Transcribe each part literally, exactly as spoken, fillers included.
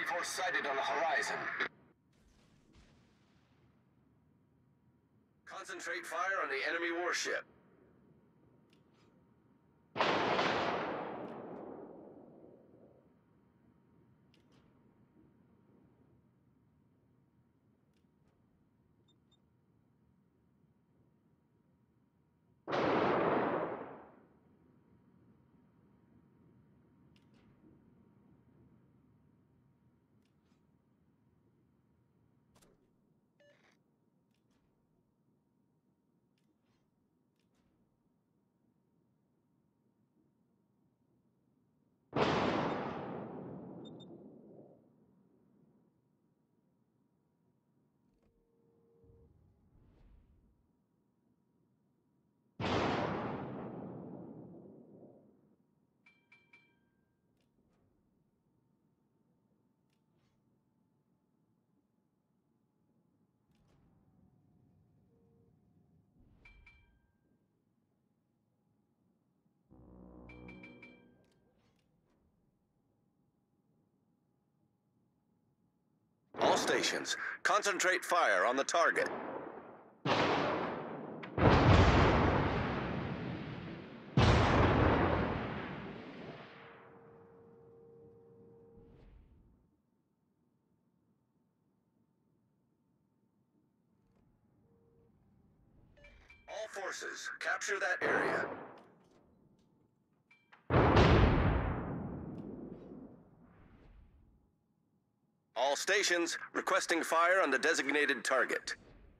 force sighted on the horizon. Concentrate fire on the enemy warship. All stations, concentrate fire on the target. All forces, capture that area. All stations requesting fire on the designated target.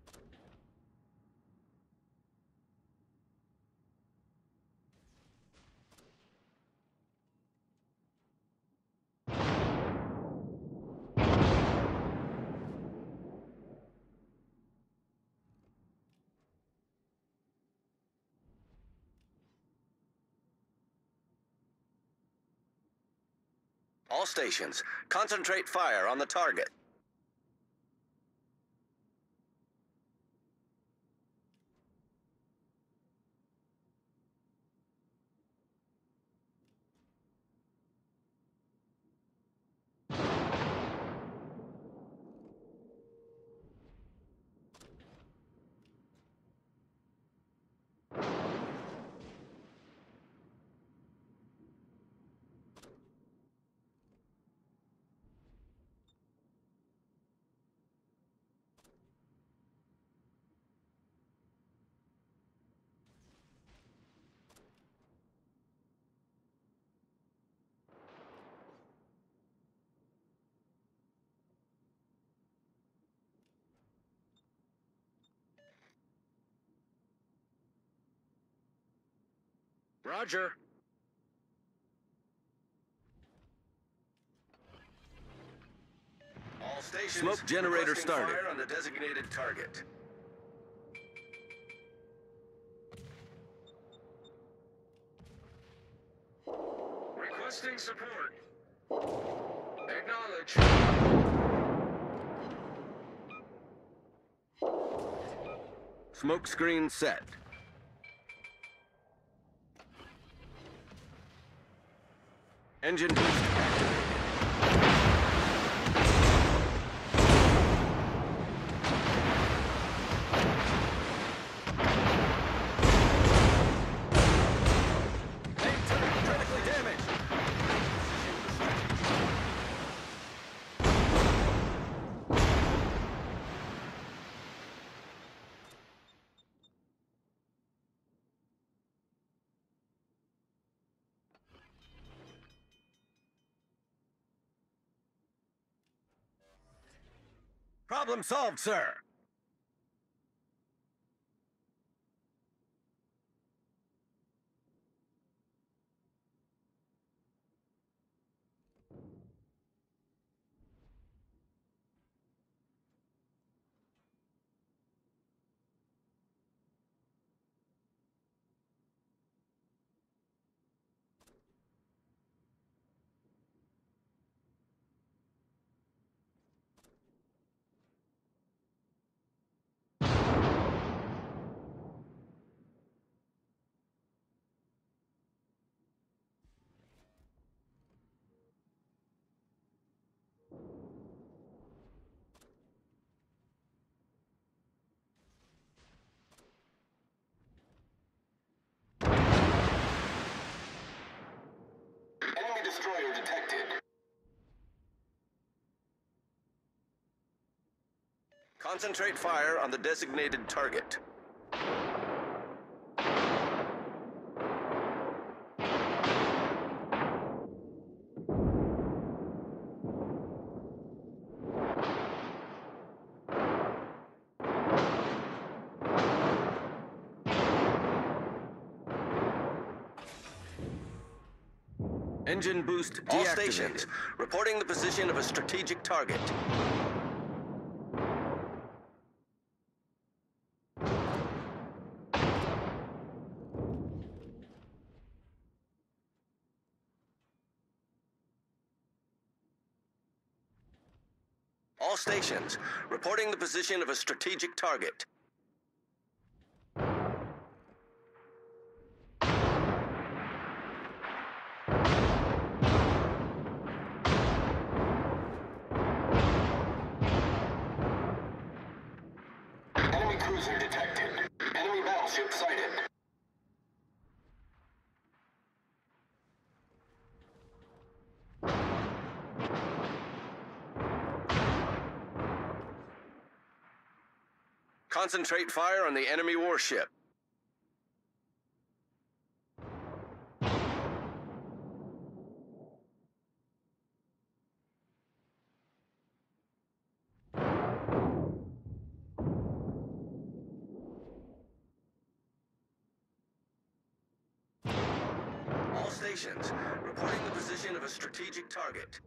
All stations, concentrate fire on the target. Roger. All stations, smoke generator started. Fire on the designated target. Requesting support. Acknowledge. Smoke screen set. Engine boost activated. Main turret critically damaged. Problem solved, sir. destroyer detected. Concentrate fire on the designated target. Engine boost deactivated. All stations, reporting the position of a strategic target. All stations, reporting the position of a strategic target. Enemy cruiser detected. Enemy battleship sighted. Concentrate fire on the enemy warship. All stations, reporting the position of a strategic target.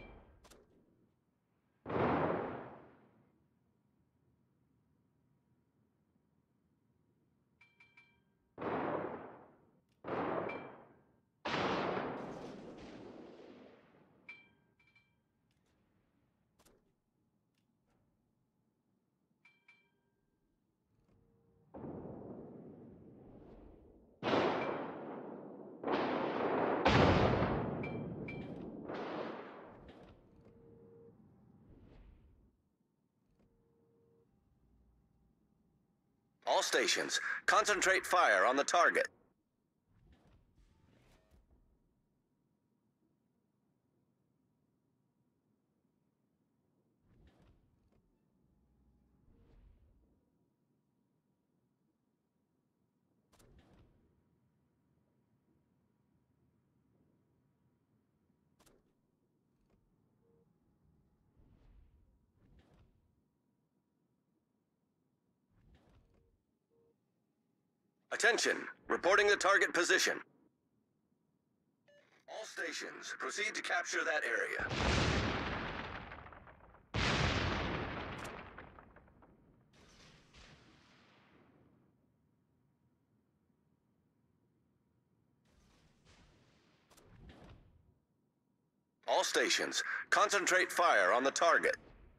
All stations, concentrate fire on the target. Attention, reporting the target position. All stations, proceed to capture that area. All stations, concentrate fire on the target.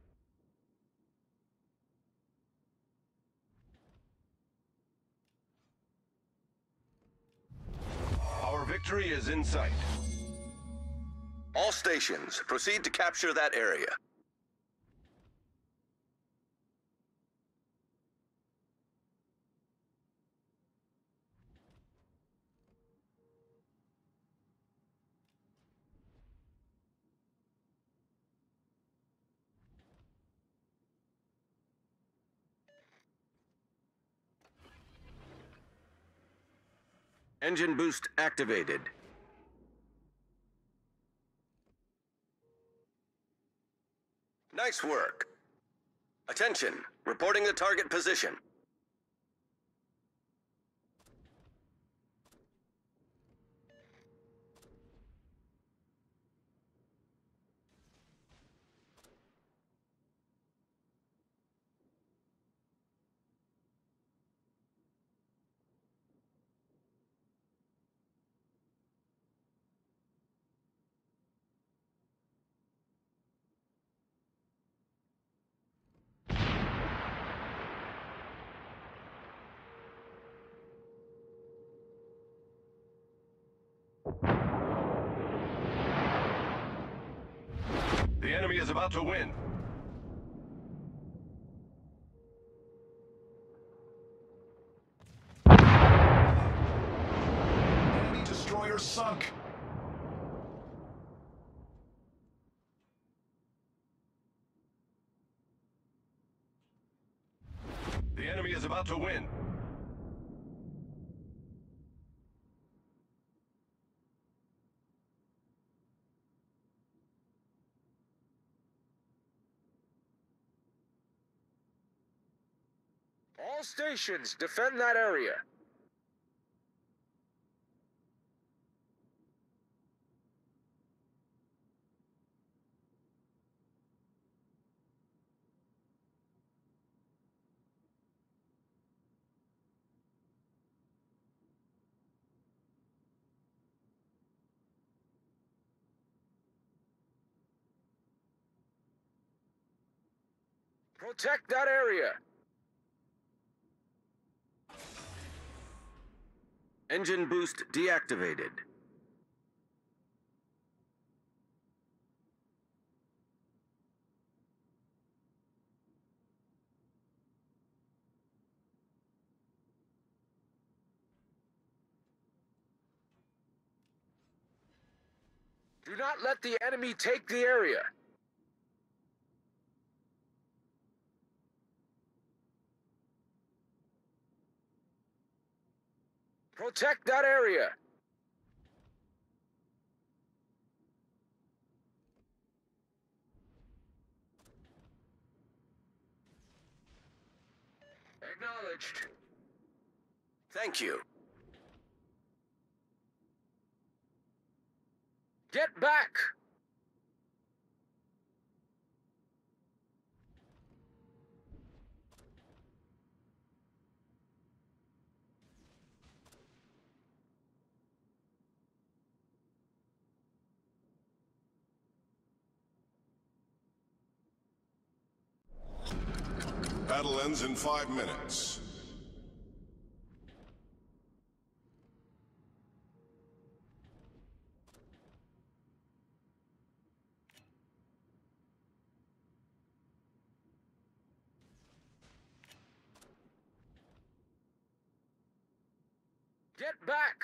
Our victory is in sight. All stations, proceed to capture that area. Engine boost activated. Nice work. Attention, reporting the target position. The enemy is about to win. Enemy destroyer sunk. about to win. All stations, defend that area. Protect that area. Engine boost deactivated. Do not let the enemy take the area. Protect that area. Acknowledged. Thank you. Get back! Battle ends in five minutes. Get back!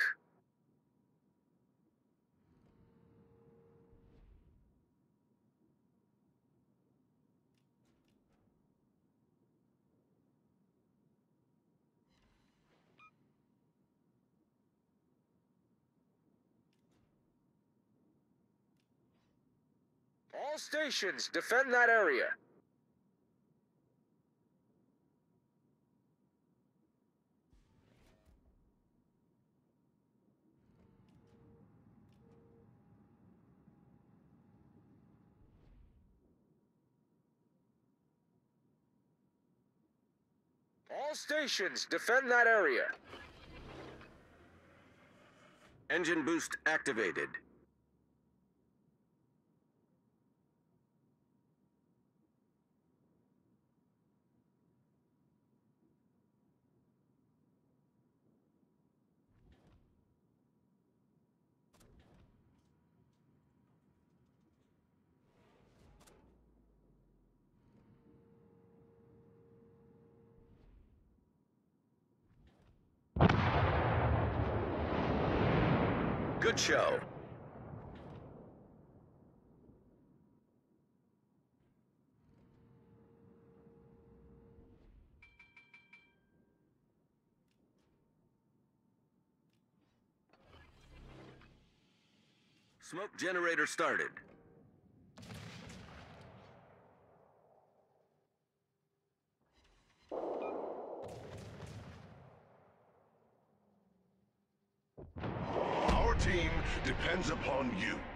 All stations, defend that area. All stations, defend that area. Engine boost activated. Good show. Smoke generator started. Our team depends upon you.